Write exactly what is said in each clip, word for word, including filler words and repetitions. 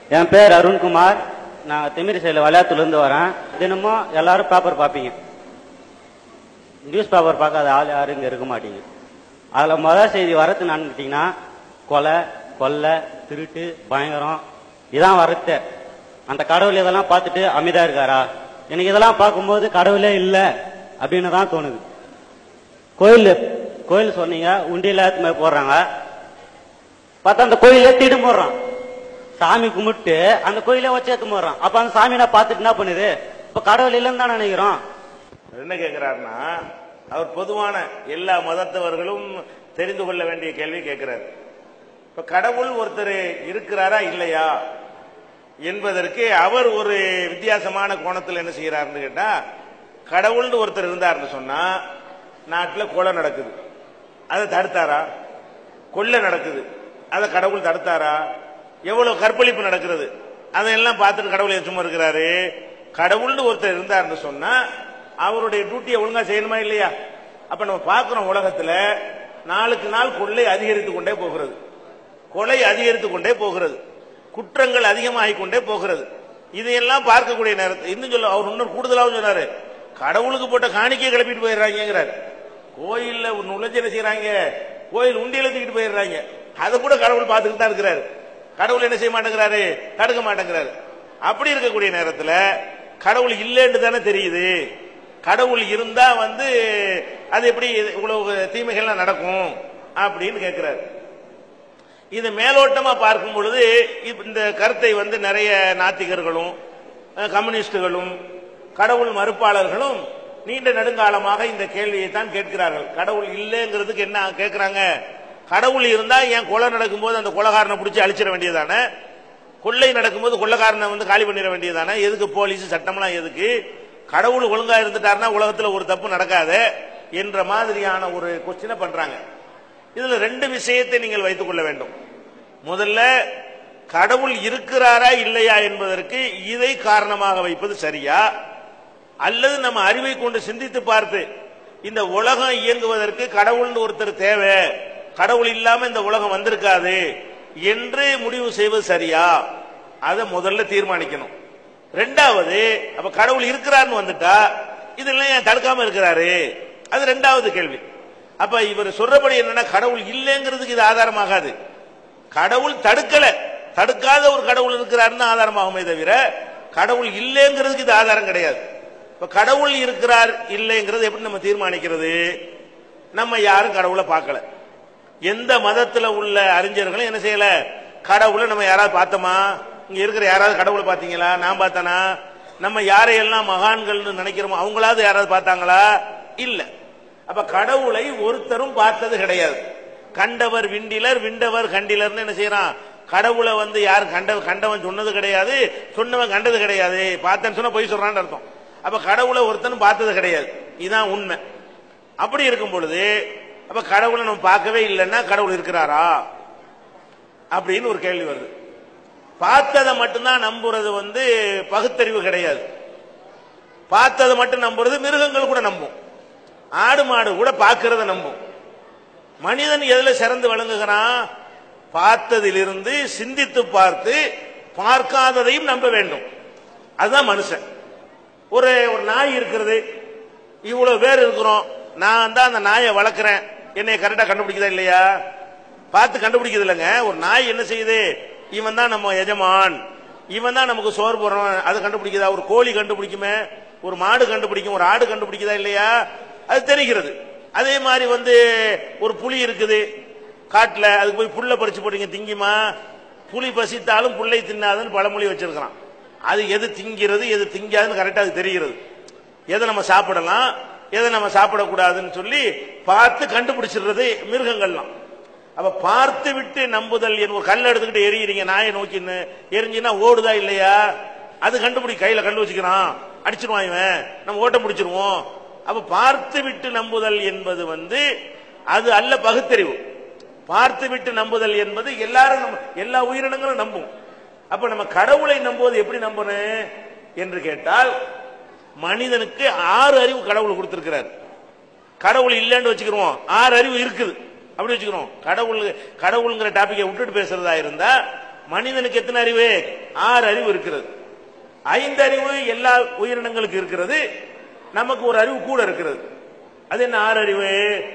என் பேர் அருண்குமார். நான் திமிரி சைடில் விளையாட்டுலேருந்து வரேன். தினமும் எல்லாரும் பேப்பர் பார்ப்பீங்க. நியூஸ் பேப்பர் பார்க்காத ஆள் யாரும் இங்கே இருக்க மாட்டீங்க. அதில் முதல் செய்தி வரது நினைக்கிட்டீங்கன்னா கொலை, கொள்ளை, திருட்டு, பயங்கரம் இதான் வரத்து. அந்த கடவுள் இதெல்லாம் பார்த்துட்டு அமைதியா இருக்காரா? எனக்கு இதெல்லாம் பார்க்கும்போது கடவுளே இல்லை அப்படின்னு தான் தோணுது. கோயில் கோயில் சொன்னீங்க, உண்டியில போடுறாங்க. பார்த்தா அந்த கோயிலே தீடு போடுறான். சாமி கும்பிட்டு அந்த கோயிலே வச்சு ஏத்து போடுறான். அப்ப அந்த சாமி நான் பார்த்துட்டு என்ன பண்ணுது? இப்ப கடவுள் இல்லைன்னு தான் நினைக்கிறோம். என்ன கேட்கிறாருன்னா, அவர் பொதுவான எல்லா மதத்தவர்களும் தெரிந்து கொள்ள வேண்டிய கேள்வி கேட்கிறார். இப்ப கடவுள் ஒருத்தர் இருக்கிறாரா இல்லையா என்பதற்கு அவர் ஒரு வித்தியாசமான கோணத்தில் என்ன செய்யறாருன்னு கேட்டா, கடவுள்னு ஒருத்தர் இருந்தார்னு சொன்னா நாட்டில் கொலை நடக்குது, அதை தடுத்தாரா? கொள்ளை நடக்குது, அதை கடவுள் தடுத்தாரா? எவ்வளவு கற்பழிப்பு நடக்கிறது, அதையெல்லாம் பார்த்துட்டு கடவுள் சும்மா இருக்கிறாரு? கடவுள்னு ஒருத்தர் இருந்தார்னு சொன்னா அவருடைய டியூட்டியை ஒழுங்கா செய்யணுமா இல்லையா? அப்ப நம்ம பார்க்கிறோம், உலகத்துல நாளுக்கு நாள் கொள்ளை அதிகரித்து கொண்டே போகிறது, கொலை அதிகரித்து கொண்டே போகிறது, குற்றங்கள் அதிகமாகிக் கொண்டே போகிறது. இதையெல்லாம் பார்க்கக்கூடிய நேரத்தில் இன்னும் சொல்ல அவர் இன்னொரு கூடுதலாகவும் சொன்னாரு, கடவுளுக்கு போட்ட காணிக்கையை கிளப்பிட்டு போயிடுறாங்கிறார். கோயில்ல நுழைஞ்சல செய்யறாங்க, கோயில் உண்டியில தூக்கிட்டு போயிடுறாங்க, அதை கூட கடவுள் பார்த்துக்கிட்டு தான் இருக்கிறாரு. கடவுள் என்ன செய்ய மாட்டேங்கிறாரு? தடுக்க மாட்டேங்கிறாரு. அப்படி இருக்கக்கூடிய நேரத்தில் கடவுள் இல்லைன்னு தானே தெரியுது. கடவுள் இருந்தா வந்து அது எப்படி இவ்வளவு தீமைகள்லாம் நடக்கும் அப்படின்னு கேட்கிறாரு. இது மேலோட்டமா பார்க்கும் பொழுது இந்த கருத்தை வந்து நிறைய நாத்திகர்களும் கம்யூனிஸ்டுகளும் கடவுள் மறுப்பாளர்களும் நீண்ட நெடுங்காலமாக இந்த கேள்வியை தான் கேட்கிறார்கள். கடவுள் இல்லைங்கிறதுக்கு என்ன கேட்கிறாங்க? கடவுள் இருந்தா ஏன் கொலை நடக்கும்போது அந்த கொலைகாரனை பிடிச்சி அழிச்சிட வேண்டியதானே? கொள்ளை நடக்கும்போது கொள்ளைக்காரனை வந்து காலி பண்ணிட வேண்டியதானே? எதுக்கு போலீஸ் சட்டம்லாம் எதுக்கு? கடவுள் ஒழுங்கா இருந்துட்டாருன்னா உலகத்துல ஒரு தப்பு நடக்காது என்ற மாதிரியான ஒரு கொஸ்டினை பண்றாங்க. இதுல ரெண்டு விஷயத்தை நீங்கள் வைத்துக் கொள்ள வேண்டும். முதல்ல, கடவுள் இருக்கிறாரா இல்லையா என்பதற்கு இதை காரணமாக வைப்பது சரியா, அல்லது நம்ம அறிவை கொண்டு சிந்தித்து பார்த்து இந்த உலகம் இயங்குவதற்கு கடவுள் ஒருத்தர் தேவை, கடவுள் இல்லாம இந்த உலகம் வந்திருக்காது என்று முடிவு செய்வது சரியா? அதை முதல்ல தீர்மானிக்கணும். ரெண்டாவது, அப்ப கடவுள் இருக்கிறார்னு வந்துட்டா இதெல்லாம் ஏன் தடுக்காம இருக்கிறாரு? அது ரெண்டாவது கேள்வி. அப்ப இவர் சொல்றபடி என்னன்னா, கடவுள் இல்லைங்கிறதுக்கு இது ஆதாரமாகாது. கடவுள் தடுக்கல, தடுக்காத ஒரு கடவுள் இருக்கிறாருன்னு ஆதாரமாகுமே தவிர கடவுள் இல்லைங்கிறதுக்கு இது ஆதாரம் கிடையாது. இப்ப கடவுள் இருக்கிறார் இல்லைங்கிறது எப்படி நம்ம தீர்மானிக்கிறது? நம்ம யாரும் கடவுளை பார்க்கல. எந்த மதத்துல உள்ள அறிஞர்களும் என்ன செய்யல, கடவுளை நம்ம யாராவது பார்த்தோமா? இங்க இருக்கிற யாராவது கடவுளை பார்த்தீங்களா? நான் பார்த்தானா? நம்ம யாரையெல்லாம் மகான்கள் நினைக்கிறோமோ அவங்களாவது யாராவது பார்த்தாங்களா? இல்ல. அப்ப கடவுளை ஒருத்தரும் பார்த்தது கிடையாது. கண்டவர் விண்டிலர், விண்டவர் கண்டிலர்னு என்ன செய்யறான்? கடவுளை வந்து யார் கண்ட கண்டவன் சொன்னது கிடையாது, சொன்னவன் கண்டது கிடையாது. பார்த்தேன்னு சொன்னா பொய் சொல்றான்னு அர்த்தம். அப்ப கடவுளை ஒருத்தனும் பார்த்தது கிடையாது, இதுதான் உண்மை. அப்படி இருக்கும் பொழுது அப்ப கடவுளை நம்ம பார்க்கவே இல்லைன்னா கடவுள் இருக்கிறாரா அப்படின்னு ஒரு கேள்வி வருது. பார்த்ததை மட்டும்தான் நம்புறது வந்து பகுத்தறிவு கிடையாது. பார்த்ததை மட்டும் நம்புறது மிருகங்கள் கூட நம்பும், ஆடு மாடு கூட பார்க்கிறத நம்பும். மனிதன் எதுல சிறந்து விளங்குகிறான்? பார்த்ததிலிருந்து சிந்தித்து பார்த்து பார்க்காததையும் நம்ப வேண்டும். அதுதான் மனுஷன். ஒரு ஒரு நாய் இருக்கிறது, இவ்வளவு பேர் இருக்கிறோம், நான் தான் அந்த நாயை வளர்க்கிறேன், என்னை கரெக்டா கண்டுபிடிக்குதா இல்லையா? பார்த்து கண்டுபிடிக்கிறது இல்லைங்க. ஒரு நாய் என்ன செய்யுது? இவன் தான் நம்ம எஜமான், இவன் தான் நமக்கு சோறு போடுறோம், அது கண்டுபிடிக்குதா? ஒரு கோழி கண்டுபிடிக்குமே, ஒரு மாடு கண்டுபிடிக்கும், ஒரு ஆடு கண்டுபிடிக்குதா இல்லையா? அது தெரிகிறது. அதே மாதிரி வந்து ஒரு புலி இருக்குது காட்டுல, அதுக்கு போய் புல்ல பறிச்சு போட்டீங்க திங்குமா? புலி பசித்தாலும் புல்லை தின்னாதுன்னு பழமொழி வச்சிருக்கிறான். அது எது திங்கிறது எது திங்காதுன்னு கரெக்டா அது தெரிகிறது. எதை நம்ம சாப்பிடலாம் எதை நம்ம சாப்பிடக்கூடாதுன்னு சொல்லி பார்த்து கண்டுபிடிச்சிடுறது மிருகங்கள்லாம். அப்ப பார்த்து விட்டு நம்புதல், ஒரு கல் எடுத்துக்கிட்டு எரியுறீங்க, நாயை நோக்கி எரிஞ்சின்னா ஓடுதா இல்லையா? அது கண்டுபிடி, கையில கண்டு வச்சுக்கிறான், அடிச்சிருவான் இவன், நம்ம ஓட்ட முடிச்சிருவோம். அப்ப பார்த்து விட்டு நம்புதல் என்பது வந்து அது அல்ல பகுத்தறிவு. பார்த்து விட்டு நம்புதல் என்பது எல்லாரும் எல்லா உயிரினங்களும் நம்பும். அப்ப நம்ம கடவுளை நம்புவது எப்படி நம்பணும் என்று கேட்டால், மனிதனுக்கு ஆறு அறிவு கடவுள் கொடுத்திருக்கிறார். கடவுள் இல்லைன்னு வச்சுக்கிறோம், ஆறு அறிவு இருக்குது அப்படி வச்சுக்கிறோம். கடவுள் கடவுள்ங்கிற டாபிக்கை விட்டுட்டு பேசுறதா இருந்தா மனிதனுக்கு எத்தனை அறிவு? ஆறு அறிவு இருக்கிறது. ஐந்து அறிவு எல்லா உயிரினங்களுக்கு இருக்கிறது. நமக்கு ஒரு அறிவு கூட இருக்கிறது. அது என்ன ஆறு அறிவு?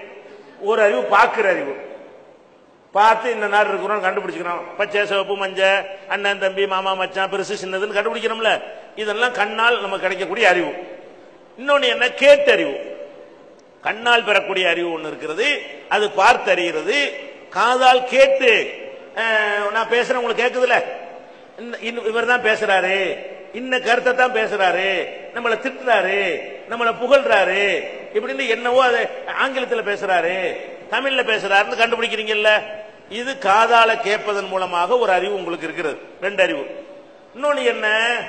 ஒரு அறிவு பார்க்கிற அறிவு, பார்த்து இந்த நாடு இருக்கிறோம் கண்டுபிடிச்சிக்கிறோம். பச்சை சிவப்பு மஞ்சள், அண்ணன் தம்பி மாமா மச்சான் பெருசு சின்னதுன்னு கண்டுபிடிக்கிறோம்ல, இதெல்லாம் கண்ணால் நமக்கு கிடைக்கக்கூடிய அறிவு. இன்னொன்னு என்ன? கேட்டறிவு. கண்ணால் பெறக்கூடிய அறிவு ஒன்று இருக்கிறது, அது பார்த்து அறிகிறது. காதால் கேட்டு நான் பேசுறேன் உங்களுக்கு கேட்குதுல, இவர் தான் பேசுறாரு, இன்ன கருத்தை தான் பேசுறாரு, நம்மளை திட்டுறாரு, நம்மளை புகழ்றாரு, இப்படின்னு என்னவோ அது ஆங்கிலத்தில் பேசுறாரு, தமிழ்ல பேசுறாருன்னு கண்டுபிடிக்கிறீங்கல்ல. இது காதால கேட்பதன் மூலமாக ஒரு அறிவு உங்களுக்கு இருக்கிறது, ரெண்டு அறிவு. இன்னொன்னு என்ன?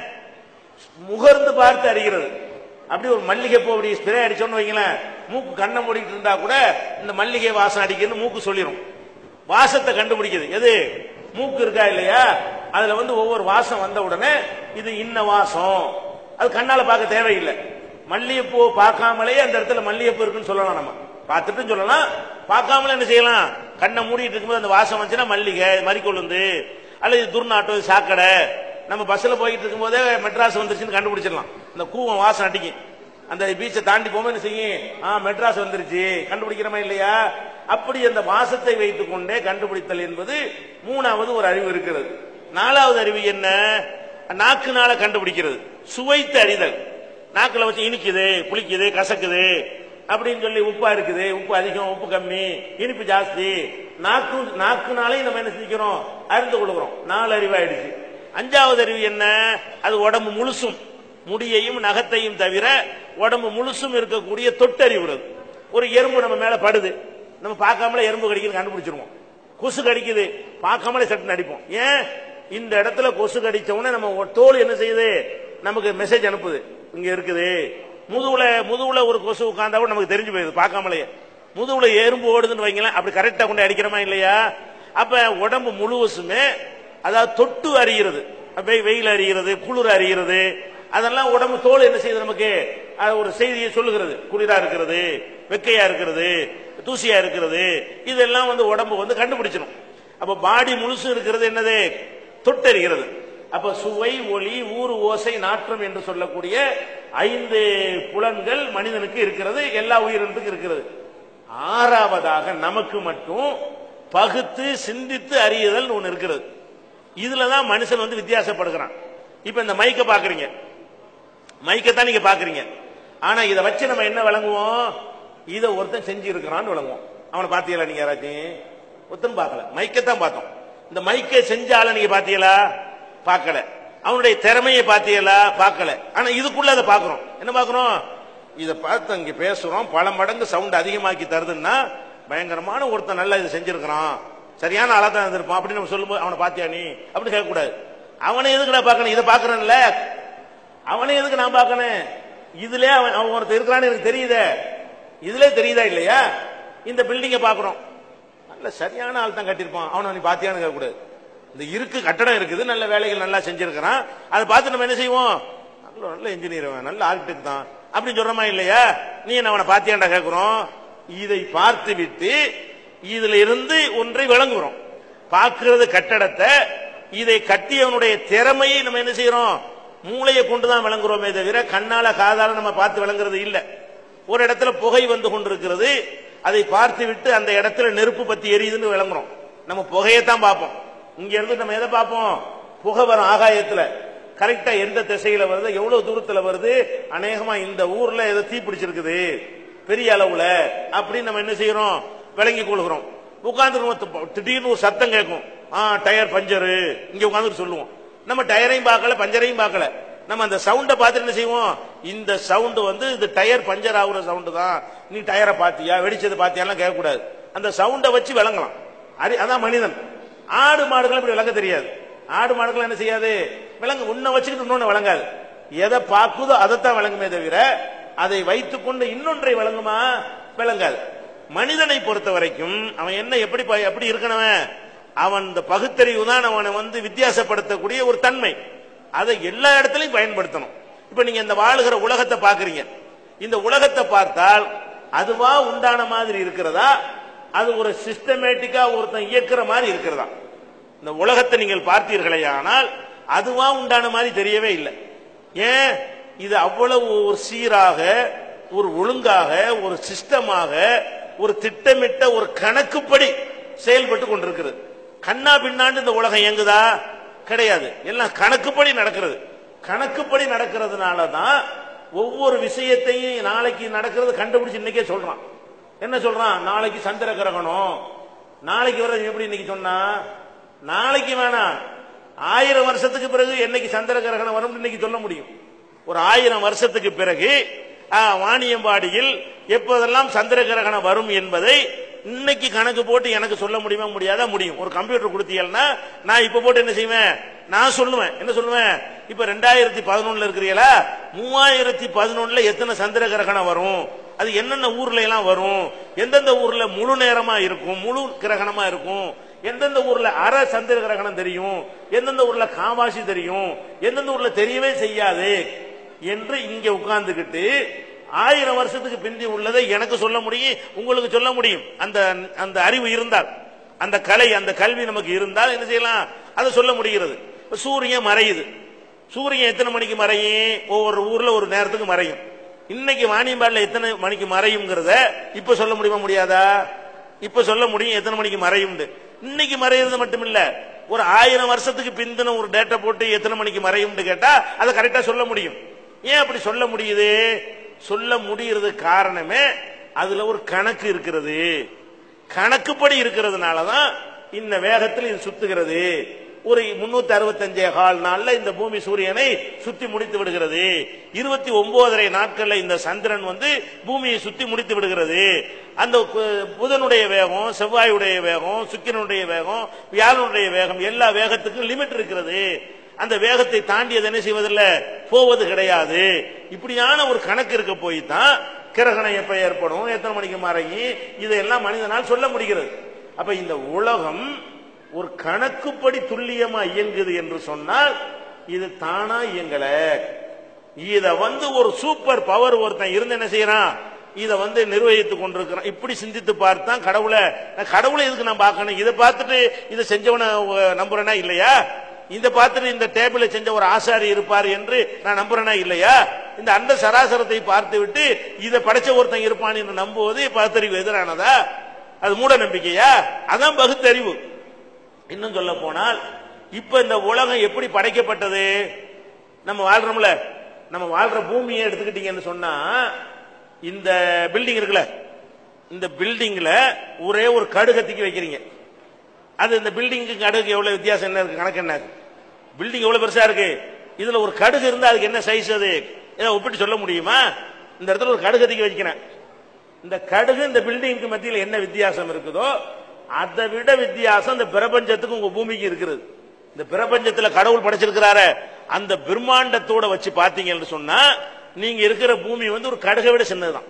முகர்ந்து பார்த்து அறிகிறது. அப்படி ஒரு மல்லிகை பூ அப்படி ஸ்ப்ரே அடிச்சோன்னு வைங்களேன், மூக்கு கண்ணை மூடிட்டு இருந்தா கூட இந்த மல்லிகை வாசம் அடிக்குன்னு மூக்கு சொல்லிடும். வாசத்தை கண்டுபிடிக்குது. எது? மூக்கு இருக்கா இல்லையா, அதுல வந்து ஒவ்வொரு வாசம் வந்த உடனே இது இன்ன வாசம். அது கண்ணால பார்க்க தேவையில்லை. மல்லிகைப்பூ பார்க்காமலே அந்த இடத்துல மல்லிகைப்பூ இருக்குன்னு சொல்லலாம். நம்ம பார்த்துட்டு சொல்லலாம், பார்க்காமலே என்ன செய்யலாம்? கண்ணை மூடிட்டு இருக்கும்போது அந்த வாசம் வந்துச்சுன்னா மல்லிகை, மறிக்கொழுந்து, அல்லது துர்நாட்டம், சாக்கடை. நம்ம பஸ்ல போயிட்டு இருக்கும் போதே மெட்ராஸ் வந்துருச்சுன்னு கண்டுபிடிச்சிடலாம். இந்த கூவம் வாசம் அடிக்கும். அந்த பீச்சை தாண்டி போகும்போது என்ன செய்யும்? ஆ மெட்ராஸ் வந்துருச்சு கண்டுபிடிக்கிறமா இல்லையா? அப்படி அந்த வாசத்தை வைத்துக் கொண்டே கண்டுபிடித்தல் என்பது மூணாவது ஒரு அறிவு இருக்கிறது. நாலாவது அறிவு என்ன? நாக்குனால கண்டுபிடிக்கிறது, சுவைத்து அறிதல். நாக்குல வச்சு இனிக்குது, புளிக்குது, கசக்குது அப்படின்னு சொல்லி, உப்பா இருக்குது, உப்பு அதிகம், உப்பு கம்மி, இனிப்பு ஜாஸ்தி, நாக்கு நாக்குனாலே நம்ம என்ன செஞ்சுக்கிறோம்? அறிந்து கொடுக்கிறோம். நாலு அறிவாயிடுச்சு. அஞ்சாவது அறிவு என்ன? அது உடம்பு முழுசும், முடியையும் நகத்தையும் தவிர உடம்பு முழுசும் இருக்கக்கூடிய தொட்டறிவு. ஒரு எறும்பு நம்ம மேல படுது, நம்ம பார்க்காமலே எறும்பு கடிக்குது கண்டுபிடிச்சிருவோம். கொசு கடிக்குது, பார்க்காமலே சட்டுன்னு அடிப்போம். ஏன்? இந்த இடத்துல கொசு கடிச்ச உடனே நம்ம தோல் என்ன செய்யுது? நமக்கு மெசேஜ் அனுப்புது, இங்க இருக்குது. முதுகுல முதுகுல ஒரு கொசு உட்கார்ந்தா கூட நமக்கு தெரிஞ்சு போயிருது பார்க்காமலே. முதுகுல எறும்பு ஓடுதுன்னு வைங்களேன், அப்படி கரெக்டா கொண்டு அடிக்கிறோமா இல்லையா? அப்ப உடம்பு முழுவதுமே, அதாவது தொட்டு அறிகிறது, வெயில் அறிகிறது, குளிர் அறிகிறது, அதெல்லாம் உடம்பு தோல் என்ன செய்யுது? நமக்கு ஒரு செய்தியை சொல்லுகிறது. குளிரா இருக்கிறது, வெக்கையா இருக்கிறது, தூசியா இருக்கிறது, இதெல்லாம் வந்து உடம்பு வந்து கண்டுபிடிச்சிடும். அப்ப பாடி முழுசு இருக்கிறது என்னது? தொட்டறிகிறது. அப்ப சுவை, ஒளி, ஊறு, ஓசை, நாற்றம் என்று சொல்லக்கூடிய ஐந்து புலன்கள் மனிதனுக்கு இருக்கிறது, எல்லா உயிரினத்துக்கும் இருக்கிறது. ஆறாவதாக நமக்கு மட்டும் பகுத்து சிந்தித்து அறியுதல் ஒன்று இருக்கிறது. இதுலதான் மனுஷன் வந்து வித்தியாசப்படுகிறான். இப்ப இந்த மைக்க பாக்குறீங்க, மைக்கத்தான் நீங்க பாக்குறீங்க. ஆனா இதை வச்சு நம்ம என்ன விளங்குவோம்? இதை ஒருத்தன் செஞ்சு இருக்கிறான்னு விளங்குவோம். அவனை பாத்தீங்களா நீங்க? யாராச்சும் ஒருத்தன் பார்க்கல, மைக்கத்தான் பார்த்தோம். இந்த மைக்கை செஞ்சால நீங்க பாத்தீங்களா? பார்க்கல. அவனுடைய திறமையை பாத்தீங்களா? பார்க்கல. ஆனா இதுக்குள்ள அதை பாக்குறோம். என்ன பாக்குறோம்? இதை பார்த்து இங்க பேசுறோம், பல மடங்கு சவுண்ட் அதிகமாக்கி தருதுன்னா பயங்கரமான ஒருத்தன் நல்லா இதை செஞ்சிருக்கிறான், சரியான ஆளா தான் இருந்திருப்பான் அப்படின்னு நம்ம சொல்லும்போது அவனை பாத்தியா நீ அப்படி கேட்கக்கூடாது. அவனை எதுக்கு நான் பார்க்கணும்? இதை பாக்குறேன்ல, அவனை எதுக்கு நான் பார்க்கணும்? இதுல அவன் அவன் ஒருத்தர் இருக்கிறான்னு எனக்கு தெரியுதே, இதுல தெரியுதா இல்லையா? இந்த பில்டிங்கை பாக்குறோம், நல்ல சரியான ஆள் தான் கட்டிருப்பான், அவனை நீ பாத்தியான்னு கேட்கக்கூடாது. இந்த இருக்கு கட்டடம் இருக்குது, நல்ல வேலைகள் நல்லா செஞ்சிருக்கிறான், அதை பார்த்து நம்ம என்ன செய்வோம்? நல்ல நல்ல இன்ஜினியர், நல்ல ஆர்கிடெக்ட் தான் அப்படின்னு சொல்றமா இல்லையா? நீ என்ன அவனை பாத்தியாண்டா கேட்கிறோம். இதை பார்த்து விட்டு இதுல இருந்து ஒன்றை விளங்குறோம். பார்க்கிறது கட்டடத்தை, இதை கட்டியவனுடைய திறமையை நம்ம என்ன செய்யறோம்? மூளையை கொண்டுதான் விளங்குறோமே தவிர கண்ணால காதால நம்ம பார்த்து விளங்குறது இல்ல. ஒரு இடத்துல புகை வந்து கொண்டிருக்கிறது, அதை பார்த்து விட்டு அந்த இடத்துல நெருப்பு பத்தி எரியுதுன்னு விளங்குறோம். நம்ம புகையத்தான் பார்ப்போம். இங்க இருந்து நம்ம எதை பார்ப்போம்? புகை வரும் ஆகாயத்துல, கரெக்டா எந்த திசையில வருது, எவ்வளவு தூரத்துல வருது, அநேகமா இந்த ஊர்ல ஏதோ தீ பிடிச்சிருக்குது பெரிய அளவுல அப்படின்னு நம்ம என்ன செய்யறோம்? விளங்கி கொள்கிறோம். உட்கார்ந்து திடீர்னு ஒரு சத்தம் கேட்கும், ஆ டயர் பஞ்சரு, இங்க உட்கார்ந்து சொல்லுவோம். நம்ம டயரையும் பார்க்கல, பஞ்சரையும் பார்க்கல, நம்ம அந்த சவுண்ட பார்த்து என்ன செய்வோம்? இந்த சவுண்ட் வந்து இது டயர் பஞ்சர் ஆகுற சவுண்ட் தான், நீ டயரை பாத்தியா, வெடிச்சது பாத்தியாலாம் கேட்கக்கூடாது. அந்த சவுண்டை வச்சு விளங்கலாம். அதான் மனிதன். ஆடு மாடுகள் இப்படி விளங்க தெரியாது. ஆடு மாடுகள் என்ன செய்யாது? விளங்க உன்னை வச்சுக்கிட்டு இன்னொன்னு விளங்காது. எதை பார்க்குதோ அதைத்தான் விளங்குமே தவிர அதை வைத்துக் கொண்டு இன்னொன்றை விளங்குமா? விளங்காது. மனிதனை பொறுத்த வரைக்கும் அவன் என்ன எப்படி எப்படி இருக்கணும்? அவன் இந்த பகுத்தறிவு தான் அவனை வந்து வித்தியாசப்படுத்தக்கூடிய ஒரு தன்மை. அதை எல்லா இடத்துலையும் பயன்படுத்தணும். இப்ப நீங்க இந்த வாழுகிற உலகத்தை பாக்குறீங்க, இந்த உலகத்தை பார்த்தால் அதுவா உண்டான மாதிரி இருக்கிறதா, அது ஒரு சிஸ்டமேட்டிக்கா ஒருத்தன் இயக்குற மாதிரி இருக்கிறதா? இந்த உலகத்தை நீங்கள் பார்த்தீர்களே ஆனால் அதுவா உண்டான மாதிரி தெரியவே இல்லை. ஏன்? இது அவ்வளவு ஒரு சீராக, ஒரு ஒழுங்காக, ஒரு சிஸ்டமாக, ஒரு திட்டமிட்ட ஒரு கணக்குப்படி செயல்பட்டு கொண்டிருக்கிறது. கண்ணா பின்னாண்டு இந்த உலகம் இயங்குதா? கிடையாது. எல்லாம் கணக்குப்படி நடக்கிறது. கணக்குப்படி நடக்கிறதுனால தான் ஒவ்வொரு விஷயத்தையும் நாளைக்கு நடக்கிறது கண்டுபிடிச்சு இன்னைக்கே சொல்றான். என்ன சொல்றான்? நாளைக்கு சந்திர கிரகணம், நாளைக்கு வர எப்படி இன்னைக்கு சொன்னா, நாளைக்கு வேணாம், ஆயிரம் வருஷத்துக்கு பிறகு என்னைக்கு சந்திர கிரகணம் வரும் இன்னைக்கு சொல்ல முடியும். ஒரு ஆயிரம் வருஷத்துக்கு பிறகு வாணியம்பாடியில் எப்போதெல்லாம் சந்திர கிரகணம் வரும் என்பதை இன்னைக்கு கணக்கு போட்டு எனக்கு சொல்ல முடியுமா? முடியாதா? முடியும். ஒரு கம்ப்யூட்டர் கொடுத்தீங்கன்னா நான் இப்ப போட்டு என்ன செய்வேன்? நான் சொல்லுவேன். என்ன சொல்லுவேன்? இப்ப ரெண்டாயிரத்தி பதினொன்னுல இருக்கிறீங்களா, மூவாயிரத்தி பதினொன்னுல எத்தனை சந்திர கிரகணம் வரும், அது என்னென்ன ஊர்ல எல்லாம் வரும், எந்தெந்த ஊர்ல முழு நேரமா இருக்கும், முழு கிரகணமா இருக்கும், எந்தெந்த ஊர்ல அரை சந்திர கிரகணம் தெரியும், எந்தெந்த ஊர்ல காவாசி தெரியும், எந்தெந்த ஊர்ல தெரியவே செய்யாது என்று இங்க உட்கார்ந்துகிட்டு ஆயிரம் வருஷத்துக்கு பிந்தி உள்ளதை எனக்கு சொல்ல முடியும், உங்களுக்கு சொல்ல முடியும். அந்த அந்த அறிவு இருந்தால், அந்த கலை, அந்த கல்வி நமக்கு இருந்தால் என்ன செய்யலாம்? அதை சொல்ல முடிகிறது. சூரியன் மறையுது. சூரியன் எத்தனை மணிக்கு மறையும்? ஒவ்வொரு ஊர்ல ஒரு நேரத்துக்கு மறையும். இன்னைக்கு வாணியம்பாடியில் எத்தனை மணிக்கு மறையும்ங்கிறத இப்ப சொல்ல முடியுமா? முடியாதா? இப்ப சொல்ல முடியும் எத்தனை மணிக்கு மறையும். இன்னைக்கு மறையிறது மட்டும் இல்ல, ஒரு ஆயிரம் வருஷத்துக்கு பிந்தின ஒரு டேட்டா போட்டு எத்தனை மணிக்கு மறையும் கேட்டா அதை கரெக்டா சொல்ல முடியும். ஏன் அப்படி சொல்ல முடியுது? சொல்ல முடியறது காரணமே அதுல ஒரு கணக்கு இருக்கிறது. கணக்குப்படி இருக்கிறதுனாலதான் இந்த வேகத்தில் இது சுத்துகிறது. ஒரு முன்னூத்தி அறுபத்தி அஞ்சே கால் நாள்ல இந்த பூமி சூரியனை சுத்தி முடித்து விடுகிறது. இருபத்தி ஒன்பதரை நாட்கள்ல இந்த சந்திரன் வந்து பூமியை சுத்தி முடித்து விடுகிறது. அந்த புதனுடைய வேகம், செவ்வாயுடைய வேகம், சுக்கிரனுடைய வேகம், வியாழனுடைய வேகம், எல்லா வேகத்துக்கும் லிமிட் இருக்கிறது. அந்த வேகத்தை தாண்டியது என்ன செய்வதில்லை, போவது கிடையாது. இப்படியான ஒரு கணக்கு இருக்க போய் தான் கிரகணம் எப்ப ஏற்படும், எத்தனை மணிக்கு மறையும், இதெல்லாம் மனிதனால் சொல்ல முடிகிறது. அப்ப இந்த உலகம் ஒரு கணக்குப்படி துல்லியமா இயங்குது என்று சொன்னால் இது தானா இயங்கல. இத வந்து ஒரு சூப்பர் பவர் ஒருத்தன் இருந்து என்ன செய்யறான், இத வந்து நிர்வகித்துக் கொண்டிருக்கிறான். இப்படி சிந்தித்து பார்த்தான் கடவுளை. கடவுளை எதுக்கு நான் பார்க்கணும்? இதை பார்த்துட்டு இதை செஞ்சவன நம்புறேனா இல்லையா? இதை பார்த்துட்டு இந்த டேபிளை செஞ்ச ஒரு ஆசாரி இருப்பார் என்று நான் நம்புறேனா இல்லையா? இந்த அந்த சராசரத்தை பார்த்து விட்டு இதை படைச்ச ஒருத்தன் இருப்பான் என்று நம்புவது பகுத்தறிவு எதிரானதா? அது மூட நம்பிக்கையா? அதான் பகுத்தறிவு. இன்னும் சொல்ல போனால் இப்ப இந்த உலகம் எப்படி படைக்கப்பட்டது? நம்ம வாழ்றோம்ல, நம்ம வாழ்ற பூமியை எடுத்துக்கிட்டீங்கன்னு சொன்னா, இந்த பில்டிங் இருக்குல்ல, இந்த பில்டிங்ல ஒரே ஒரு கடுகத்திக்கு வைக்கிறீங்க. அது இந்த பில்டிங்கு கடுகு எவ்வளவு வித்தியாசம் என்ன இருக்கு? கணக்கு என்ன? பில்டிங் எவ்வளவு பெருசா இருக்கு, இதுல ஒரு கடுகு இருந்தா அதுக்கு என்ன சைஸ்? அது ஏதோ ஒப்பிட்டு சொல்ல முடியுமா? இந்த இடத்துல ஒரு கடுகத்திக்கு வைக்கிறேன். இந்த கடுகு இந்த பில்டிங்க்கு மத்தியில் என்ன வித்தியாசம் இருக்குதோ அதை விட வித்தியாசம் இந்த பிரபஞ்சத்துக்கு உங்க பூமிக்கு இருக்கிறது. இந்த பிரபஞ்சத்தில் கடவுள் படைச்சிருக்கிறாரு, அந்த பிரம்மாண்டத்தோட வச்சு பாத்தீங்கன்னு சொன்னா நீங்க இருக்கிற பூமி வந்து ஒரு கடுகை விட சின்னதுதான்.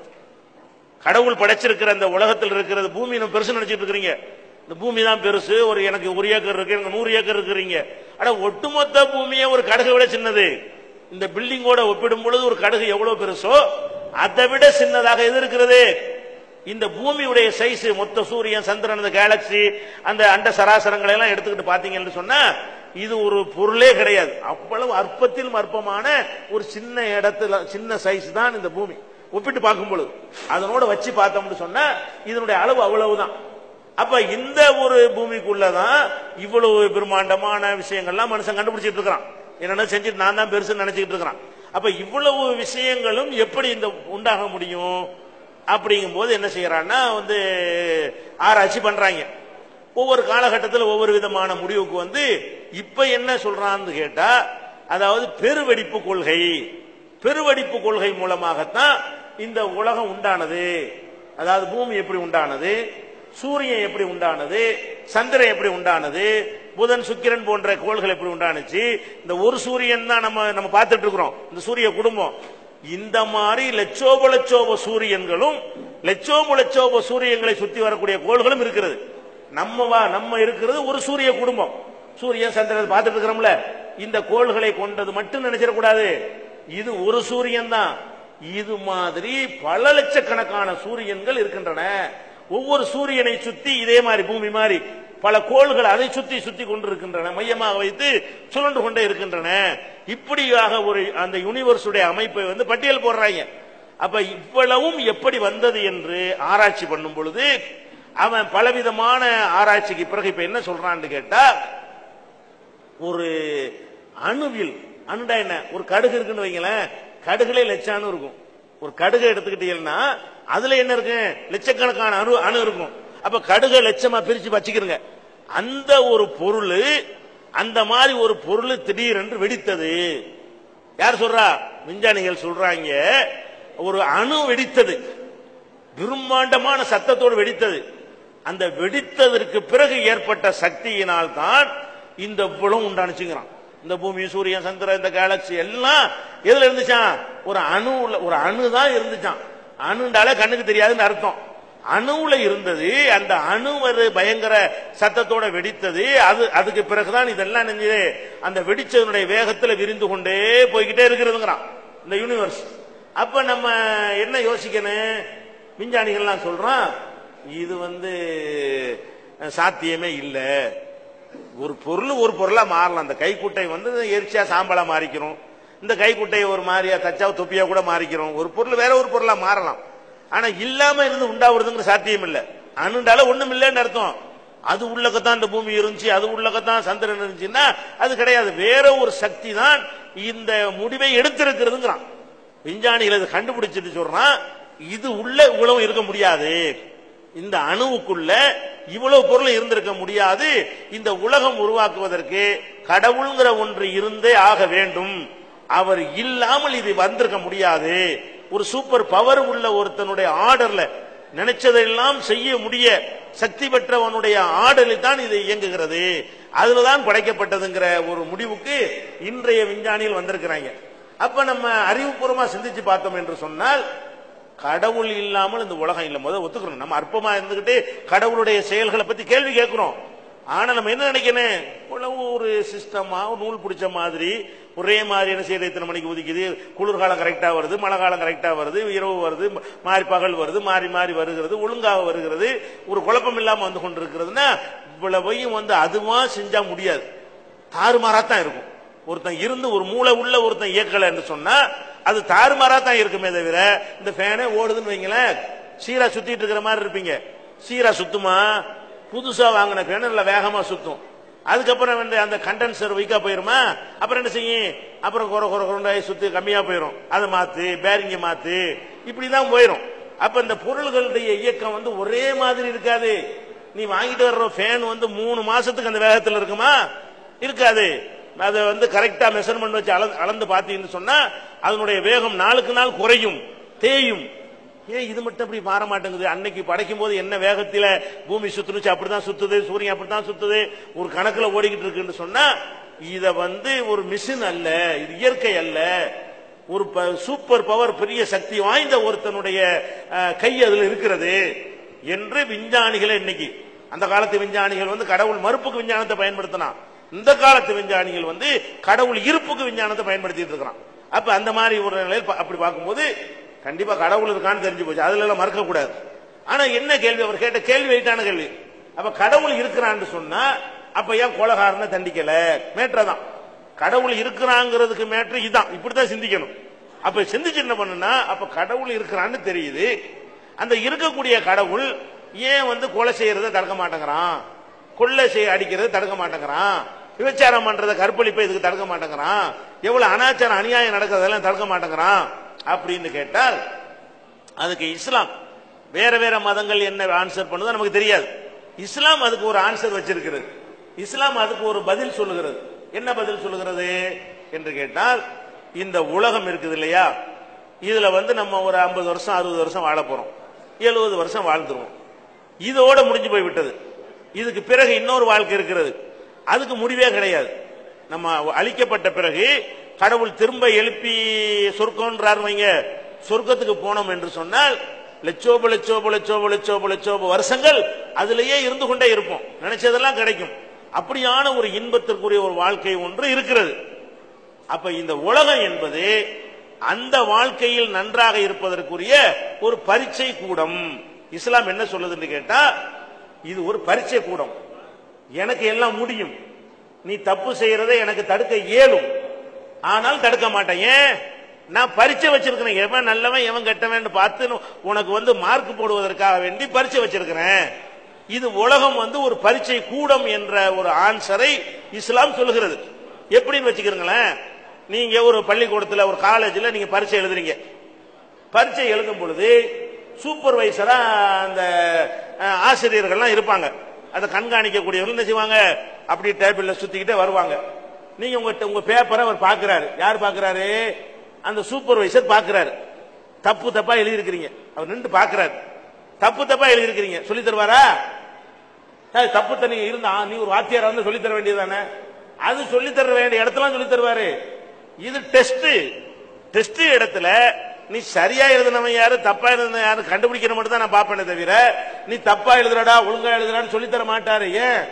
கடவுள் படைச்சிருக்கிற அந்த உலகத்தில் இருக்கிறது பூமி நம்ம பெருசு நினைச்சிட்டு இருக்கிறீங்க. இந்த பூமி தான் பெருசு, ஒரு எனக்கு ஒரு ஏக்கர் இருக்கு, எனக்கு நூறு ஏக்கர் இருக்கிறீங்க. ஆனா ஒட்டுமொத்த பூமியே ஒரு கடுகை விட சின்னது. இந்த பில்டிங்கோட ஒப்பிடும் பொழுது ஒரு கடுகு எவ்வளவு பெருசோ அதை விட சின்னதாக எது இருக்கிறது? இந்த பூமியுடைய சைஸ். மொத்த சூரியன், சந்திரன், அந்த கேலக்சி, அந்த அண்ட சராசரங்களை எல்லாம் எடுத்துக்கிட்டு பாத்தீங்கன்னு சொன்னா இது ஒரு பொருளே கிடையாது. அவ்வளவு அற்பத்தில் அற்பமான ஒரு சின்ன இடத்துல சின்ன சைஸ் தான் இந்த பூமி. ஒப்பிட்டு பார்க்கும் பொழுது அதனோட வச்சு பார்த்தோம்னு சொன்னா இதனுடைய அளவு அவ்வளவுதான். அப்ப இந்த ஒரு பூமிக்குள்ளதான் இவ்வளவு பிரம்மாண்டமான விஷயங்கள்லாம் மனுஷன் கண்டுபிடிச்சிட்டு இருக்கிறான். என்னென்ன செஞ்சுட்டு நான் தான் பெருசுன்னு நினைச்சுக்கிட்டு இருக்கிறான். அப்ப இவ்வளவு விஷயங்களும் எப்படி இந்த உண்டாக முடியும் அப்படிங்கும் போது என்ன செய்யறான்னா வந்து ஆராய்ச்சி பண்றாங்க. ஒவ்வொரு காலகட்டத்தில் ஒவ்வொரு விதமான முடிவுக்கு வந்து இப்ப என்ன சொல்றான்னு கேட்டா, அதாவது பெருவெடிப்பு கொள்கை, பெருவெடிப்பு கொள்கை மூலமாகத்தான் இந்த உலகம் உண்டானது. அதாவது பூமி எப்படி உண்டானது, சூரியன் எப்படி உண்டானது, சந்திரன் எப்படி உண்டானது, புதன் சுக்கிரன் போன்ற கோள்கள் எப்படி உண்டானுச்சு. இந்த ஒரு சூரியன் தான் நம்ம நம்ம பார்த்துட்டு இருக்கிறோம், இந்த சூரிய குடும்பம். இந்த மாதிரி லட்சோப லட்சோப சூரியன்களும் லட்சோப லட்சோப சூரியன்களை சுத்தி வரக்கூடிய கோள்களும் இருக்கிறது. நம்ம வா நம்ம இருக்கிறது ஒரு சூரிய குடும்பம். சூரியன் சந்திரன் பார்த்துட்டு இருக்கிறோம்ல, இந்த கோள்களை கொண்டது மட்டும் நினைச்சிடக்கூடாது. இது ஒரு சூரியன் தான். இது மாதிரி பல லட்சக்கணக்கான சூரியன்கள் இருக்கின்றன. ஒவ்வொரு சூரியனை சுத்தி இதே மாதிரி பூமி மாதிரி பல கோள்கள் அதை சுத்தி சுத்தி கொண்டிருக்கின்றன, மையமாக வைத்து சுழன்று கொண்டே இருக்கின்றன. இப்படியாக ஒரு அந்த யூனிவர்ஸுடைய அமைப்பை வந்து பட்டியல் போடுறாங்க. அப்ப இவ்வளவும் எப்படி வந்தது என்று ஆராய்ச்சி பண்ணும் பொழுது அவன் பலவிதமான ஆராய்ச்சிக்கு பிறகு இப்ப என்ன சொல்றான்னு கேட்டா, ஒரு அணுவில் அணுடா என்ன, ஒரு கடுகு இருக்குன்னு வைங்களேன், கடுகுலே லட்சம் அணு இருக்கும். ஒரு கடுகு எடுத்துக்கிட்டீங்கன்னா அதுல என்ன இருக்கு, லட்சக்கணக்கான அணு அணு இருக்கும். அப்ப கடுகு லட்சமா பிரிச்சு வச்சுக்கிறங்க. அந்த ஒரு பொருள், அந்த மாதிரி ஒரு பொருள் திடீரென்று வெடித்தது. யார் சொல்றா? விஞ்ஞானிகள் சொல்றாங்க. ஒரு அணு வெடித்தது, பிரம்மாண்டமான சத்தத்தோடு வெடித்தது. அந்த வெடித்ததற்கு பிறகு ஏற்பட்ட சக்தியினால் தான் இந்த புலம் உண்டானுச்சுங்கிறான். இந்த பூமி, சூரியன், சந்திரன், இந்த கேலக்சி எல்லாம் எதுல இருந்துச்சான்? ஒரு அணு, ஒரு அணு தான் இருந்துச்சான். அணுண்டால கண்ணுக்கு தெரியாதுன்னு அர்த்தம். அணுவுல இருந்தது. அந்த அணு ஒரு பயங்கர சத்தத்தோட வெடித்தது. அது அதுக்கு பிறகுதான் இதெல்லாம் நெஞ்சது அந்த வெடிச்சதனுடைய வேகத்துல விரிந்து கொண்டே போய்கிட்டே இருக்கிறதுங்கிறான் இந்த யூனிவர்ஸ். அப்ப நம்ம என்ன யோசிக்கணும்? விஞ்ஞானிகள்லாம் சொல்றான், இது வந்து சாத்தியமே இல்லை. ஒரு பொருள் ஒரு பொருளா மாறலாம். அந்த கைக்குட்டை வந்து எரிச்சியா சாம்பலா மாறிக்கிறோம், இந்த கைக்குட்டையை ஒரு மாதிரியா தச்சா தொப்பியா கூட மாறிக்கிறோம். ஒரு பொருள் வேற ஒரு பொருளா மாறலாம். ஆனா இல்லாம இருந்து உண்டாவதுங்கிற சாத்தியம் இல்லை. அணுண்டால ஒண்ணும் இல்லைன்னு அர்த்தம். அது உள்ளக்கத்தான் இந்த பூமி இருந்துச்சு, அது உள்ளக்கத்தான் சந்திரன் இருந்துச்சுன்னா அது கிடையாது. வேற ஒரு சக்தி தான் இந்த முடிவை எடுத்திருக்கிறதுங்கிறான். விஞ்ஞானிகள் அதை கண்டுபிடிச்சிட்டு சொல்றான், இது உள்ள இவ்வளவு இருக்க முடியாது, இந்த அணுவுக்குள்ள இவ்வளவு பொருள் இருந்திருக்க முடியாது. இந்த உலகம் உருவாக்குவதற்கு கடவுள்ங்கிற ஒன்று இருந்தே ஆக வேண்டும். அவர் இல்லாமல் இது வந்திருக்க முடியாது. ஒரு சூப்பர் பவர் உள்ள ஒருத்தனுடைய ஆர்டர்ல நினைச்சதெல்லாம் செய்ய முடிய சக்தி பெற்றவனுடைய ஆர்டரில் தான் இது இயங்குகிறது, அதுலதான் படைக்கப்பட்டதுங்கிற ஒரு முடிவுக்கு இன்றைய விஞ்ஞானிகள் வந்திருக்கிறாங்க. அப்ப நம்ம அறிவுபூர்வமா சிந்திச்சு பார்த்தோம் என்று சொன்னால், கடவுள் இல்லாமல் இந்த உலகம் இல்லை. முதல் ஒத்துக்கணும். நம்ம அற்பமா இருந்துகிட்டு கடவுளுடைய செயல்களை பத்தி கேள்வி கேட்கிறோம். ஆனா நம்ம என்ன நினைக்கணும், ஒரு சிஸ்டமா நூல் பிடிச்ச மாதிரி ஒரே மாதிரி என்ன செய்யறது, இத்தனை மணிக்கு உதிக்குது, குளிர்காலம் கரெக்டா வருது, மழை காலம் கரெக்டா வருது, இரவு வருது, மாறி பகல் வருது, மாறி மாறி வருகிறது, ஒழுங்காக வருகிறது, ஒரு குழப்பம் இல்லாம வந்து கொண்டிருக்கிறதுனா இவ்வளவையும் வந்து அதுவா செஞ்சா முடியாது, தாறுமாறாத்தான் இருக்கும். ஒருத்தன் இருந்து ஒரு மூளை உள்ள ஒருத்தன் இயக்கல என்று சொன்னா அது தாறுமாறா தான் இருக்குமே தவிர, இந்த ஃபேனே ஓடுதுன்னு வைங்களேன், சீரா சுத்திட்டு இருக்கிற மாதிரி இருப்பீங்க. சீரா சுத்துமா? புதுசா வாங்கின ஃபேன் இல்ல வேகமா சுத்தும். அதுக்கப்புறம் வந்து அந்த கண்டென்சர் வீக்கா போயிருமா, அப்புறம் என்ன செய்யும், அப்புறம் குறை குறை குறை சுத்தி கம்மியா போயிடும், அதை மாத்து, பேரிங்க மாத்து, இப்படிதான் போயிடும். அப்ப இந்த பொருள்களுடைய இயக்கம் வந்து ஒரே மாதிரி இருக்காது. நீ வாங்கிட்டு வர்ற ஃபேன் வந்து மூணு மாசத்துக்கு அந்த வேகத்தில் இருக்குமா? இருக்காது. அதை வந்து கரெக்டா மெஷர்மெண்ட் வச்சு அளந்து பார்த்தீங்கன்னு சொன்னா அதனுடைய வேகம் நாளுக்கு நாள் குறையும், தேயும். ஏன் இது மட்டும் அப்படி மாற மாட்டேங்குது? அன்னைக்கு படைக்கும் போது என்ன வேகத்தில பூமி சுத்துனுச்சு அப்படிதான் சுத்துது, சூரியன் அப்படித்தான் சுத்துது, ஒரு கணக்குல ஓடிக்கிட்டு இருக்குன்னு சொன்னா இத வந்து ஒரு மிஷின் அல்ல, இது இயற்கை அல்ல, ஒரு சூப்பர் பவர் பெரிய சக்தி வாய்ந்த ஒருத்தனுடைய கை அதுல இருக்கிறது என்று விஞ்ஞானிகளை இன்னைக்கு, அந்த காலத்து விஞ்ஞானிகள் வந்து கடவுள் மறுப்புக்கு விஞ்ஞானத்தை பயன்படுத்தினா, இந்த காலத்து விஞ்ஞானிகள் வந்து கடவுள் இருப்புக்கு விஞ்ஞானத்தை பயன்படுத்திட்டு இருக்கிறான். அப்ப அந்த மாதிரி ஒரு நிலையில் அப்படி பார்க்கும்போது கண்டிப்பா கடவுள் இருக்கான்னு தெரிஞ்சு போச்சு, அதுல எல்லாம் மறுக்க கூடாது. ஆனா என்ன கேள்வி, அவர் கேட்ட கேள்வி வெயிட்டான கேள்வி. அப்ப கடவுள் இருக்கிறான்னு சொன்னா அப்ப ஏன் கொலகாரனை தண்டிக்கல? மேற்றதான் கடவுள் இருக்கிறாங்கிறதுக்கு மேற்று இதான், இப்படித்தான் சிந்திக்கணும். அப்ப சிந்திச்சு என்ன பண்ணுனா, அப்ப கடவுள் இருக்கிறான்னு தெரியுது, அந்த இருக்கக்கூடிய கடவுள் ஏன் வந்து கொலை செய்யறதை தடுக்க மாட்டேங்கிறான், கொள்ளை செய்ய அடிக்கிறத தடுக்க மாட்டேங்கிறான், விபச்சாரம் பண்றத கற்பழிப்பை இதுக்கு தடுக்க மாட்டேங்கிறான், எவ்வளவு அனாச்சாரம் அநியாயம் நடக்கிறதெல்லாம் தடுக்க மாட்டேங்கிறான் அப்படின்னு கேட்டால் அதுக்கு இஸ்லாம் வேற வேற மதங்கள் என்ன ஆன்சர் பண்ணுதோ நமக்கு தெரியாது. இஸ்லாம் அதுக்கு ஒரு ஆன்சர் வச்சிருக்கிறது. இஸ்லாம் அதுக்கு ஒரு பதில் சொல்லுகிறது. என்ன பதில் சொல்லுகிறது என்று கேட்டால், இந்த உலகம் இருக்குது இல்லையா, இதுல வந்து நம்ம ஒரு ஐம்பது வருஷம் அறுபது வருஷம் வாழ போறோம், எழுபது வருஷம் வாழ்ந்துருவோம், இதோட முடிஞ்சு போய் விட்டது. இதுக்கு பிறகு இன்னொரு வாழ்க்கை இருக்கிறது, அதுக்கு முடிவே கிடையாது. நம்ம அழிக்கப்பட்ட பிறகு கடவுள் திரும்ப எழுப்பி சொர்க்கம்ன்றார் வைங்க, சொர்க்கத்துக்கு போனோம் என்று சொன்னால் லட்சோப லட்சோப லட்சோப லட்சோப லட்சோப வருஷங்கள் அதிலேயே இருந்து கொண்டே இருப்போம், நினைச்சதெல்லாம் கிடைக்கும். அப்படியான ஒரு இன்பத்திற்குரிய ஒரு வாழ்க்கை ஒன்று இருக்கிறது. அப்ப இந்த உலகம் என்பது அந்த வாழ்க்கையில் நன்றாக இருப்பதற்குரிய ஒரு பரீட்சை கூடம். இஸ்லாம் என்ன சொல்லுதுன்னு கேட்டா, இது ஒரு பரீட்சை கூடம். எனக்கு எல்லாம் முடியும், நீ தப்பு செய்யறதை எனக்கு தடுக்க இயலும், ஆனால் தடுக்க மாட்டேன். ஏன்? நான் பரீட்சை வச்சிருக்கிறேன். எவன் நல்லவன் எவன் கெட்டவன் பார்த்து உனக்கு வந்து மார்க் போடுவதற்காக வேண்டி பரீட்சை வச்சிருக்கிறேன். இது உலகம் வந்து ஒரு பரீட்சை கூடம் என்ற ஒரு ஆன்சரை இஸ்லாம் சொல்லுகிறது. எப்படின்னு வச்சுக்கிறீங்களேன், நீங்க ஒரு பள்ளிக்கூடத்தில் ஒரு காலேஜில் நீங்க பரீட்சை எழுதுறீங்க. பரீட்சை எழுதும் பொழுது சூப்பர்வைசரா அந்த ஆசிரியர்கள்லாம் இருப்பாங்க. அதை கண்காணிக்கக்கூடியவர்கள் என்ன செய்வாங்க, அப்படி டேபிள்ல சுத்திக்கிட்டே வருவாங்க. நீங்க உங்க உங்க பேப்பரை அவர் பாக்குறாரு. யார் பாக்குறாரு? அந்த சூப்பர்வைசர் பாக்குறாரு. தப்பு தப்பா எழுதி இருக்கிறீங்க, அவர் நின்று பாக்குறாரு. தப்பு தப்பா எழுதி இருக்கிறீங்க, சொல்லி தருவாரா? தப்பு தண்ணி இருந்தா நீ ஒரு வாத்தியாரா வந்து சொல்லி தர வேண்டியதானே? அது சொல்லி தர வேண்டிய இடத்துல சொல்லி தருவாரு. இது டெஸ்ட். டெஸ்ட் இடத்துல நீ சரியா எழுதினவன் யாரு தப்பா எழுதின யாரு கண்டுபிடிக்கிற மட்டும் தான் நான் பாப்பேனே தவிர நீ தப்பா எழுதுறடா ஒழுங்கா எழுதுறான்னு சொல்லி தர மாட்டாரு. ஏன்?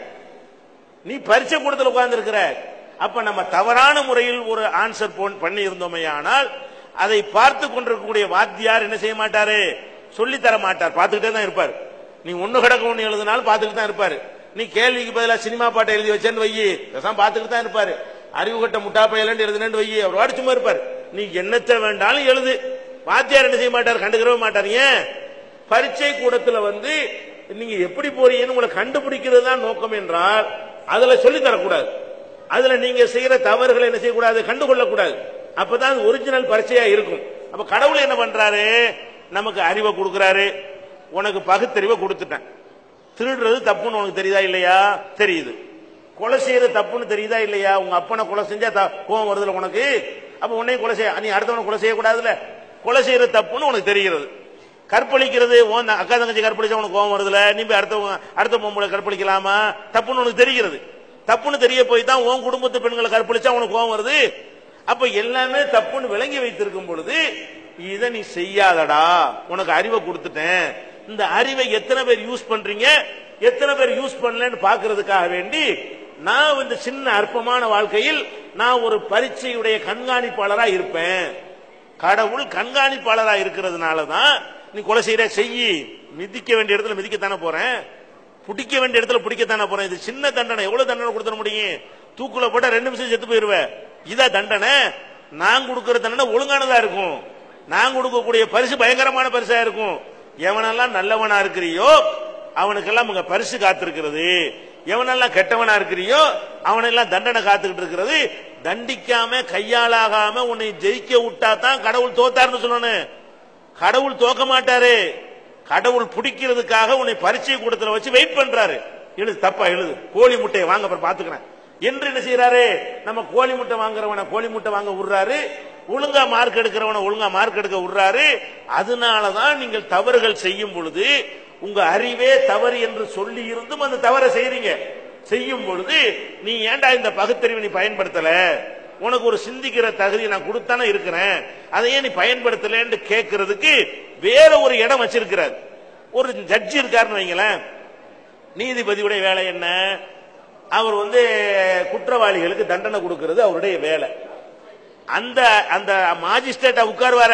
நீ பரீட்சை கூடத்தில் உட்கார்ந்து இருக்கிற. அப்ப நம்ம தவறான முறையில் ஒரு ஆன்சர் பண்ணி இருந்தோமே ஆனால் அதை பார்த்து கொண்டிருக்கக்கூடிய வாத்தியார் என்ன செய்ய மாட்டாரு, சொல்லி தர மாட்டார். பார்த்துக்கிட்டே தான் இருப்பார். நீ ஒண்ணு கிடக்க ஒண்ணு எழுதினாலும் பார்த்துக்கிட்டு தான் இருப்பாரு. நீ கேள்விக்கு பதிலாக சினிமா பாட்டை எழுதி வச்சேன்னு வையி, பார்த்துக்கிட்டு தான் இருப்பாரு. அறிவு கட்ட முட்டா பையலன்னு எழுதுனேன்னு வையி, அவர் வாடி சும்மா இருப்பாரு. நீ என்னத்தை வேண்டாலும் எழுது, வாத்தியார் என்ன செய்ய மாட்டார், கண்டுக்கிறவே மாட்டார். ஏன்? பரீட்சை கூடத்தில் வந்து நீங்க எப்படி போறீங்கன்னு உங்களை கண்டுபிடிக்கிறது தான் நோக்கம் என்றால் அதுல சொல்லி தரக்கூடாது. அதுல நீங்க செய்யற தவறுகளை என்ன செய்யக்கூடாது, கண்டுகொள்ளக்கூடாது. அப்பதான் அது ஒரிஜினல் பரீட்சையா இருக்கும். அப்ப கடவுள் என்ன பண்றாரு, நமக்கு அறிவை கொடுக்கிறாரு. உனக்கு பகுத்தறிவை கொடுத்துட்டேன். திருடுறது தப்புன்னு உனக்கு தெரியுதா இல்லையா? தெரியுது. கொலை செய்யறது தப்புன்னு தெரியுதா இல்லையா? உங்க அப்பனை கொலை செஞ்சா கோவம் வருதுல உனக்கு. அப்ப உன்னையும் கொலை செய்ய, நீ அடுத்தவனை கொலை செய்யக்கூடாதுல. கொலை செய்யறது தப்புன்னு உனக்கு தெரிகிறது. கற்பழிக்கிறது அக்கா தங்கச்சி கற்பழிச்சா உனக்கு கோவம் வருதுல, நீ போய் அடுத்தவங்க அடுத்த பொம்பளை கற்பழிக்கலாமா? தப்புன்னு உனக்கு தெரிகிறது. தப்புன்னு தெரிய போய் தான் உன் குடும்பத்து பெண்களை கற்பழிச்சா உனக்கு கோவம் வருது. அப்ப எல்லாமே தப்புன்னு விளங்கி வைத்திருக்கும் பொழுது இதை நீ செய்யாதடா, உனக்கு அறிவை கொடுத்துட்டேன். இந்த அறிவை எத்தனை பேர் யூஸ் பண்றீங்க, எத்தனை பேர் யூஸ் பண்ணலன்னு பாக்குறதுக்காக வேண்டி நான் இந்த சின்ன அற்பமான வாழ்க்கையில் நான் ஒரு பரீட்சையுடைய கண்காணிப்பாளரா இருப்பேன். கடவுள் கண்காணிப்பாளரா இருக்கிறதுனாலதான் நீ கொலை செய்யற செய்யி, மிதிக்க வேண்டிய இடத்துல மிதிக்கத்தானே போறேன், பிடிக்க வேண்டிய இடத்துல பிடிக்கத்தானே போறேன். இது சின்ன தண்டனை. எவ்வளவு தண்டனை கொடுத்துட முடியும்? தூக்குல போட்டா ரெண்டு நிமிஷம் செத்து போயிருவேன். இதா தண்டனை? நான் கொடுக்கிற தண்டனை ஒழுங்கானதா இருக்கும். நான் கொடுக்கக்கூடிய பரிசு பயங்கரமான பரிசா இருக்கும். எவனெல்லாம் நல்லவனா இருக்கிறியோ அவனுக்கெல்லாம் உங்க பரிசு காத்திருக்கிறது. எவனெல்லாம் கெட்டவனா இருக்கிறியோ அவனெல்லாம் தண்டனை காத்துக்கிட்டு இருக்கிறது. தண்டிக்காம கையாளாகாம உன்னை ஜெயிக்க விட்டா தான் கடவுள் தோத்தாருன்னு சொல்லணும். கடவுள் தோக்க மாட்டாரு. கடவுள் பிடிக்கிறதுக்காக உன்னை பரீட்சை கூடத்துல வச்சு வெயிட் பண்றாரு. எழுது, தப்பா எழுது, கோழி முட்டையை வாங்க அப்புறம் பாத்துக்கிறேன் என்று என்ன செய்யறாரு, நம்ம கோழி முட்டை வாங்குறவன கோழி முட்டை வாங்க விடுறாரு, ஒழுங்கா மார்க் எடுக்கிறவன ஒழுங்கா மார்க் எடுக்க விடுறாரு. அதனாலதான் நீங்கள் தவறுகள் செய்யும் பொழுது உங்க அறிவே தவறு என்று சொல்லி இருந்தும் அந்த தவறை செய்றீங்க. செய்யும் பொழுது நீ ஏண்டா இந்த பகுத்தறிவை நீ பயன்படுத்தல, உனக்கு ஒரு சிந்திக்கிற தகுதி நான் கொடுத்தானே இருக்கிறேன், அதையே நீ பயன்படுத்தலன்னு கேட்கறதுக்கு வேற ஒரு இடம் வச்சிருக்கிறார். ஒரு ஜட்ஜி இருக்காருன்னு வைங்களேன், நீதிபதியுடைய வேலை என்ன, அவர் வந்து குற்றவாளிகளுக்கு தண்டனை கொடுக்கிறது அவருடைய வேலை. அந்த அந்த மாஜிஸ்ட்ரேட்டா உட்கார்வார,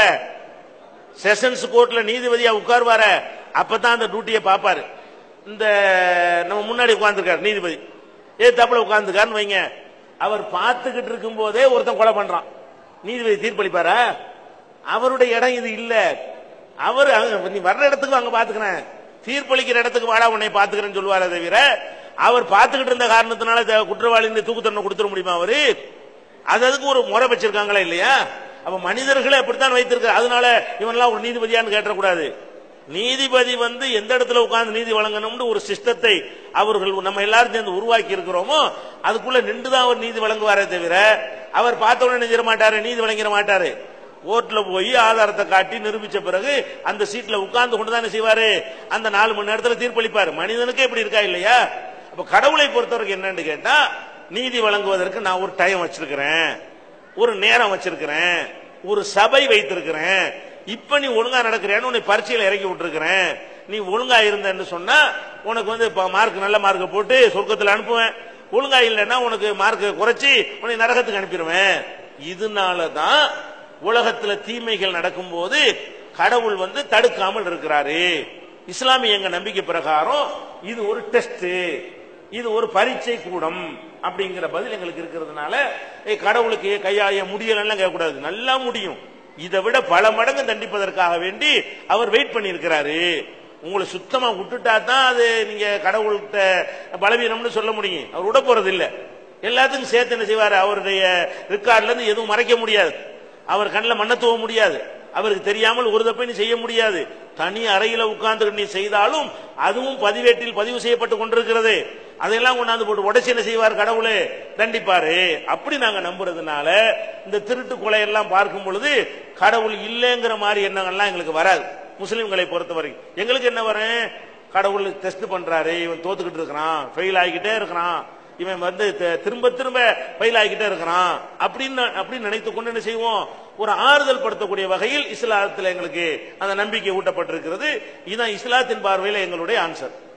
செஷன்ஸ் கோர்ட்ல நீதிபதியா உட்கார்வார, அப்பதான் அந்த டியூட்டியை பார்ப்பாரு. இந்த நம்ம முன்னாடி உட்கார்ந்துருக்காரு நீதிபதி, ஏ தப்புல உட்கார்ந்துருக்காருன்னு வைங்க, அவர் பார்த்துக்கிட்டு இருக்கும் போதே ஒருத்தன் கொலை பண்றான், நீதிபதி தீர்ப்பளிப்பாரா? அவருடைய இடம் இது இல்ல. அவர் நீ வர்ற இடத்துக்கு அங்க பாத்துக்கிறேன், தீர்ப்பளிக்கிற இடத்துக்கு வாடா உன்னை பாத்துக்கிறேன்னு சொல்லுவாரே தவிர அவர் பார்த்துக்கிட்டு இருந்த காரணத்தினால குற்றவாளி தூக்கு தண்டனை கொடுத்துட முடியுமா? அவரு அதுக்கு ஒரு முறை வச்சிருக்காங்களா இல்லையா? அப்ப மனிதர்களை அப்படித்தான் வைத்திருக்க. அதனால இவன்லாம் ஒரு நீதிபதியான்னு கேட்டக்கூடாது. நீதிபதி வந்து எந்த இடத்துல உட்கார்ந்து நீதி வழங்கணும்னு ஒரு சிஸ்டத்தை அவர்கள் நம்ம எல்லாரும் சேர்ந்து உருவாக்கி இருக்கிறோமோ அதுக்குள்ள நின்றுதான் அவர் நீதி வழங்குவாரே தவிர அவர் பார்த்தவொடனே நினைச்சிட மாட்டாரு, நீதி வழங்கிட மாட்டாரு. கோர்ட்ல போய் ஆதாரத்தை காட்டி நிரூபிச்ச பிறகு அந்த சீட்ல உட்கார்ந்து கொண்டுதானே செய்வாரு, அந்த நாலு மணி நேரத்தில் தீர்ப்பளிப்பாரு. மனிதனுக்கு எப்படி இருக்கா இல்லையா? அப்ப கடவுளை பொறுத்தவரைக்கும் என்னன்னு கேட்டா, நீதி வழங்குவதற்கு நான் ஒரு டைம் வச்சிருக்கிறேன், ஒரு நேரம் வச்சிருக்கிறேன், ஒரு சபை வைத்திருக்கிறேன். இப்ப நீ ஒழுங்கா நடக்கிறேன்னு உன்னை பரீட்சையில இறக்கி விட்டுருக்கிறேன். நீ ஒழுங்கா இருந்தன்னு சொன்னா உனக்கு வந்து மார்க் நல்ல மார்க் போட்டு சொர்க்கத்தில் அனுப்புவேன். ஒழுங்கா இல்லைன்னா உனக்கு மார்க் குறைச்சி உன்னை நரகத்துக்கு அனுப்பிடுவேன். இதனாலதான் உலகத்துல தீமைகள் நடக்கும் போது கடவுள் வந்து தடுக்காமல் இருக்கிறாரு. இஸ்லாமிய எங்க நம்பிக்கை பிரகாரம் இது ஒரு டெஸ்ட், இது ஒரு பரீட்சை கூடம் அப்படிங்கிற பதில் எங்களுக்கு இருக்கிறதுனால கடவுளுக்கு கையாய முடியலன்னா கேட்கக்கூடாது, நல்லா முடியும். இதை விட பல மடங்கு தண்டிப்பதற்காக வேண்டி அவர் வெயிட் பண்ணி இருக்கிறாரு. உங்களை சுத்தமா விட்டுட்டா தான் அது நீங்க கடவுள்கிட்ட பலவீனம்னு சொல்ல முடியும். அவர் விட போறது இல்ல. எல்லாத்துக்கும் சேர்த்து என்ன செய்வாரு, அவருடைய ரெக்கார்ட்ல இருந்து எதுவும் மறைக்க முடியாது, அவர் கண்ணில் மண்ண தூவ முடியாது, அவருக்கு தெரியாமல் ஒரு தப்பை நீ செய்ய முடியாது. தனி அறையில உட்கார்ந்து நீ செய்தாலும் அதுவும் பதிவேட்டில் பதிவு செய்யப்பட்டு கொண்டிருக்கிறது. அதையெல்லாம் கொண்டாந்து போட்டு உடைச்சு என்ன செய்வார், கடவுளே தண்டிப்பாரு. அப்படி நாங்க நம்புறதுனால இந்த திருட்டு கொலை எல்லாம் பார்க்கும் பொழுது கடவுள் இல்லைங்கிற மாதிரி எண்ணங்கள்லாம் எங்களுக்கு வராது. முஸ்லிம்களை பொறுத்த வரைக்கும் எங்களுக்கு என்ன வரும், கடவுள் டெஸ்ட் பண்றாரு, இவன் தோத்துக்கிட்டு இருக்கிறான், ஃபெயில் ஆகிக்கிட்டே இருக்கிறான், இவன் வந்து திரும்ப திரும்ப ஃபெயில் ஆகிக்கிட்டே இருக்கிறான் அப்படின்னு அப்படின்னு நினைத்து கொண்டு என்ன செய்வோம், ஒரு ஆறுதல் படுத்தக்கூடிய வகையில் இஸ்லாத்தில் எங்களுக்கு அந்த நம்பிக்கை ஊட்டப்பட்டிருக்கிறது. இதுதான் இஸ்லாத்தின் பார்வையில் எங்களுடைய ஆன்சர்.